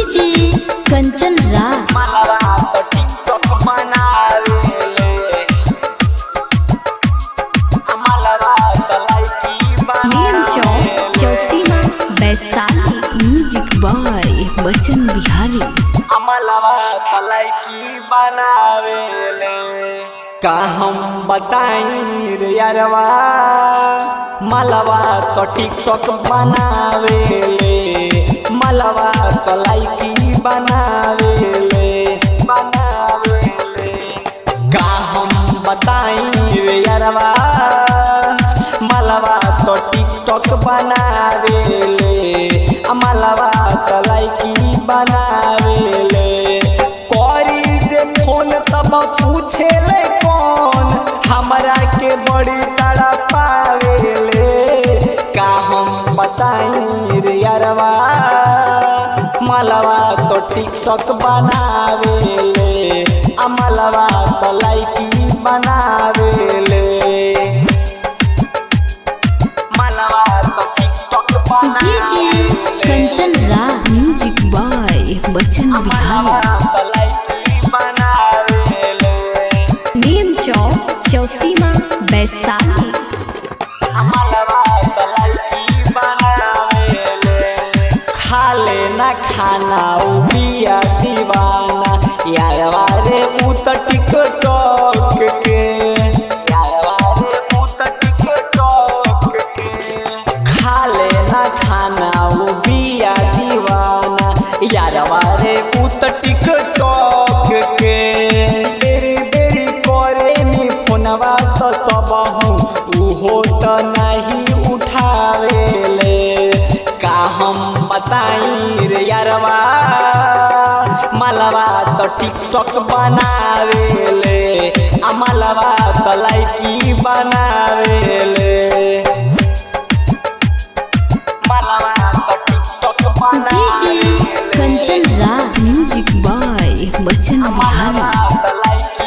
DJ Kanchan राज मलवा तो TikTok बनावेले मलवा तो लाइकी बनावेले चौसीमा वैशाली म्यूजिक बॉय बच्चन बिहारी मलवा तो लाइकी बनावेले का हम बताई रे यारवा मलवा तो टिकटॉक बनावेले मलवा तो लाइकी बनावेले का हम बताई रे यारवा मलवा तो टिकटॉक बनावेले मलवा तो लाइकी बनावेले करी जे फोन तब पूछेले कौन हमरा के बड़ी तड़पावेले का हम बताई रे यारवा मलवा तो टिकटॉक बनावेले मलवा तो लाइकी बनावेले मलवा तो TikTok DJ Kanchan Raj music boy Bachchan Bihari Neem Chowk Chausima Vaishali खाले ना खाना बिया दीवाना यारवा रे उ त टिकटॉक के यारवा रे उ त टिकटॉक के खाले ना खाना बिया दीवाना यारवा रे उ त टिकटॉक के बेरी बेरी करे मी फोनवा तो तबहू उहो त नहीं उठावेले का हम बताई रे यारवा मलवा तो टिकटॉक बनावेले मलवा तो लाइकी बनावेले मलवा तो TikTok DJ Kanchan Raj music boy Bachchan Bihari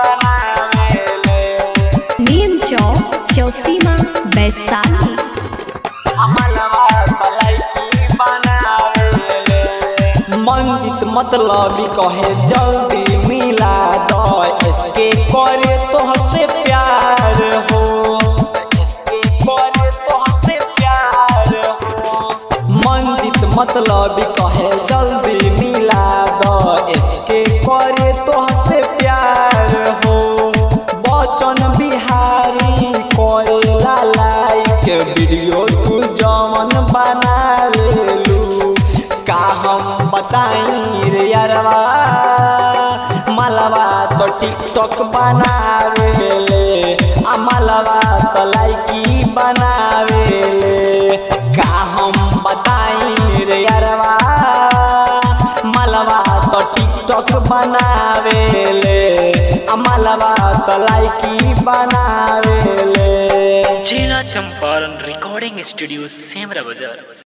Neem Chowk Chausima Vaishali Manjit मतलब कहे जल्दी मिला दो इसके करे तो हसे प्यार हो इसके करे तो हसे प्यार हो मंजित मतलब कहे जल्दी मिला दो इसके करे तो हसे प्यार हो बच्चन बिहारी करेला लाइक वीडियो तू जमन बनावेलू का हम बताई रे यारवा मलवा तो टिकटॉक बनावेले मलवा तो लाइकी बनावेले का हम बताई रे यारवा मलवा तो टिकटॉक बनावेले मलवा तो लाइकी बनावेले जिला चंपारण रिकॉर्डिंग स्टूडियो सेमरा बाजार।